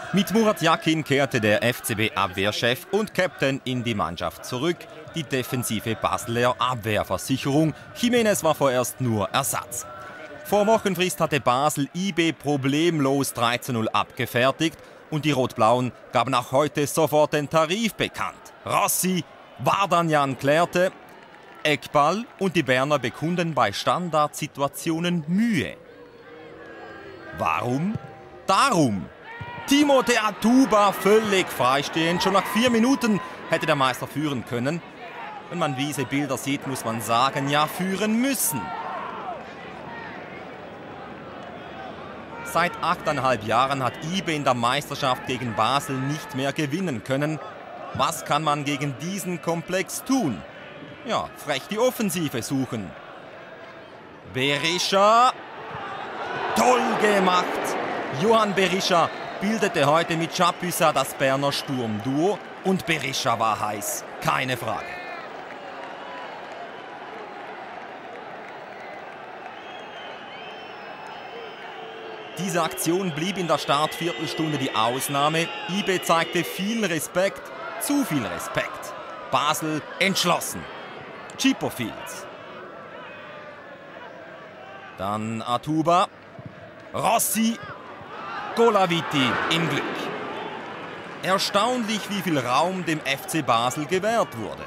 Mit Murat Yakin kehrte der FCB-Abwehrchef und Captain in die Mannschaft zurück. Die defensive Basler Abwehrversicherung. Jiménez war vorerst nur Ersatz. Vor Wochenfrist hatte Basel IB problemlos 3:0 abgefertigt und die Rot-Blauen gaben auch heute sofort den Tarif bekannt. Rossi, Vardanyan klärte, Eckball und die Berner bekunden bei Standardsituationen Mühe. Warum? Darum! Timothé Atuba völlig freistehend. Schon nach 4 Minuten hätte der Meister führen können. Wenn man diese Bilder sieht, muss man sagen, ja, führen müssen. Seit 8,5 Jahren hat IB in der Meisterschaft gegen Basel nicht mehr gewinnen können. Was kann man gegen diesen Komplex tun? Ja, frech die Offensive suchen. Berisha. Toll gemacht. Johan Berisha bildete heute mit Chapuisat das Berner Sturmduo und Berisha war heiß, keine Frage. Diese Aktion blieb in der Startviertelstunde die Ausnahme. IB zeigte viel Respekt, zu viel Respekt. Basel entschlossen. Chipperfield. Dann Atuba. Rossi. Golaviti im Glück. Erstaunlich, wie viel Raum dem FC Basel gewährt wurde.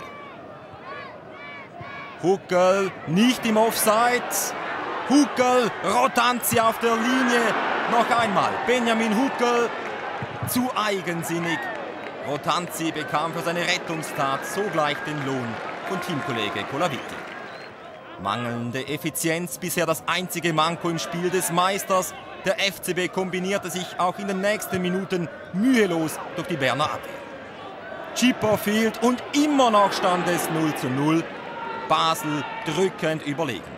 Huckel nicht im Offside. Huckel, Rotanzi auf der Linie. Noch einmal Benjamin Huckel. Zu eigensinnig. Rotanzi bekam für seine Rettungstat sogleich den Lohn von Teamkollege Golaviti. Mangelnde Effizienz, bisher das einzige Manko im Spiel des Meisters. Der FCB kombinierte sich auch in den nächsten Minuten mühelos durch die Berner Abwehr. Chipperfield und immer noch stand es 0:0. Basel drückend überlegen.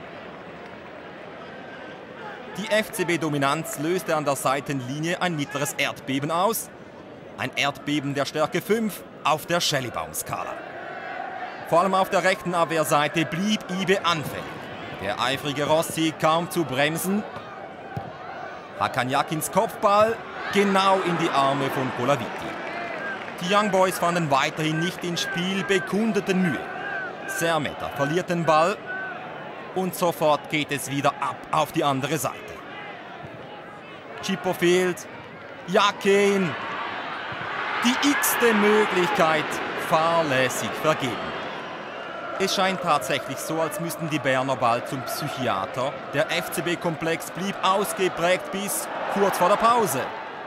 Die FCB-Dominanz löste an der Seitenlinie ein mittleres Erdbeben aus. Ein Erdbeben der Stärke 5 auf der Schellibaum-Skala. Vor allem auf der rechten Abwehrseite blieb IB anfällig. Der eifrige Rossi kaum zu bremsen. Hakan Yakins Kopfball genau in die Arme von Golaviti. Die Young Boys fanden weiterhin nicht ins Spiel, bekundeten Mühe. Sermeter verliert den Ball und sofort geht es wieder ab auf die andere Seite. Chipperfield, Yakin, die x-te Möglichkeit fahrlässig vergeben. Es scheint tatsächlich so, als müssten die Berner bald zum Psychiater. Der FCB-Komplex blieb ausgeprägt bis kurz vor der Pause.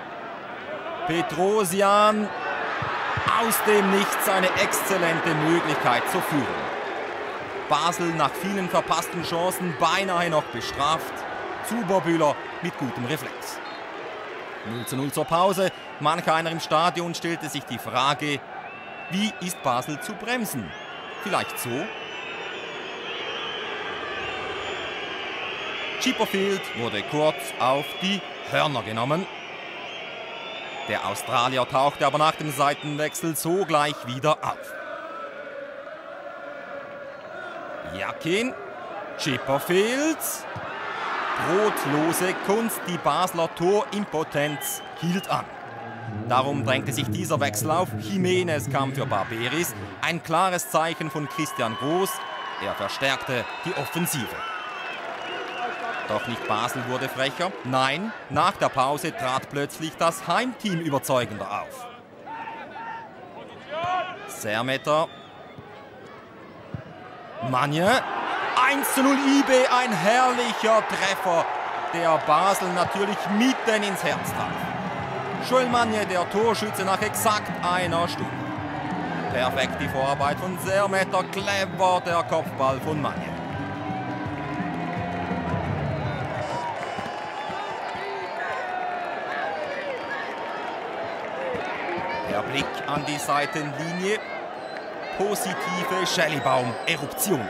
Petrosian, aus dem Nichts eine exzellente Möglichkeit zur Führung. Basel nach vielen verpassten Chancen beinahe noch bestraft. Zuberbühler mit gutem Reflex. 0:0 zur Pause. Manch einer im Stadion stellte sich die Frage, wie ist Basel zu bremsen? Vielleicht so. Chipperfield wurde kurz auf die Hörner genommen. Der Australier tauchte aber nach dem Seitenwechsel sogleich wieder auf. Yakin, Chipperfield. Brotlose Kunst, die Basler Torimpotenz hielt an. Darum drängte sich dieser Wechsel auf. Jiménez kam für Barberis. Ein klares Zeichen von Christian Groß. Er verstärkte die Offensive. Doch nicht Basel wurde frecher. Nein, nach der Pause trat plötzlich das Heimteam überzeugender auf. Sermeter. Magne. 1:0 IB, ein herrlicher Treffer, der Basel natürlich mitten ins Herz traf. Joel Magne, der Torschütze nach exakt einer Stunde. Perfekt die Vorarbeit von Sermeter, clever der Kopfball von Magne. Der Blick an die Seitenlinie. Positive Schellibaum-Eruption.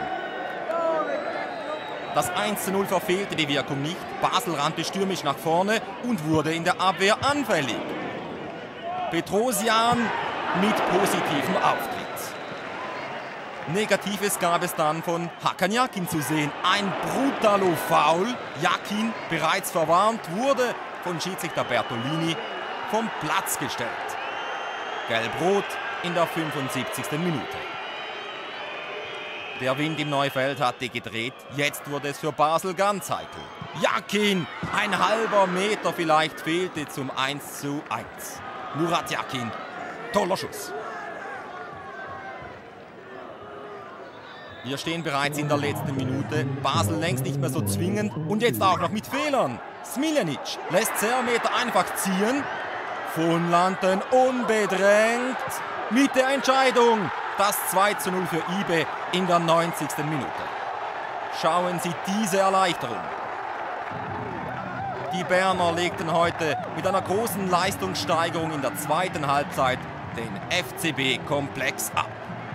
Das 1:0 verfehlte die Wirkung nicht. Basel rannte stürmisch nach vorne und wurde in der Abwehr anfällig. Petrosian mit positivem Auftritt. Negatives gab es dann von Hakan Yakin zu sehen. Ein Brutalo-Foul. Yakin, bereits verwarnt, wurde von Schiedsrichter Bertolini vom Platz gestellt. Gelb-Rot in der 75. Minute. Der Wind im Neufeld hatte gedreht. Jetzt wurde es für Basel ganz heikel. Yakin, ein halber Meter vielleicht fehlte zum 1:1. Murat Yakin, toller Schuss. Wir stehen bereits in der letzten Minute. Basel längst nicht mehr so zwingend und jetzt auch noch mit Fehlern. Smiljanic lässt Zermeter einfach ziehen. Von Lanten unbedrängt mit der Entscheidung. Das 2:0 für IB in der 90. Minute. Schauen Sie diese Erleichterung. Die Berner legten heute mit einer großen Leistungssteigerung in der zweiten Halbzeit den FCB-Komplex ab.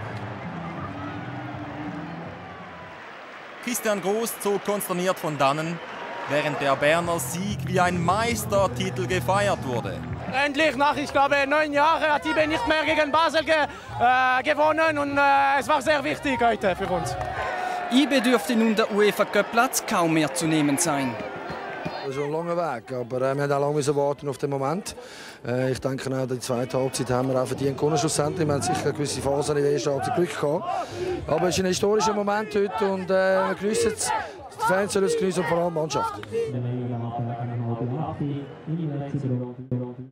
Christian Groß zog konsterniert von dannen, während der Berner Sieg wie ein Meistertitel gefeiert wurde. Endlich nach, ich glaube, 9 Jahren hat IB nicht mehr gegen Basel gewonnen und es war sehr wichtig heute für uns. IB dürfte nun der UEFA-Cup-Platz kaum mehr zu nehmen sein. Das ist ein langer Weg, aber wir mussten auch lange warten auf den Moment. Ich denke auch, die zweite Halbzeit haben wir auch verdient gewonnen schlussendlich. Wir haben sicher gewisse Phasen in der ersten Halbzeit Glück gehabt. Aber es ist ein historischer Moment heute und wir geniessen es. Die Fans sollen es geniessen und vor allem die Mannschaft.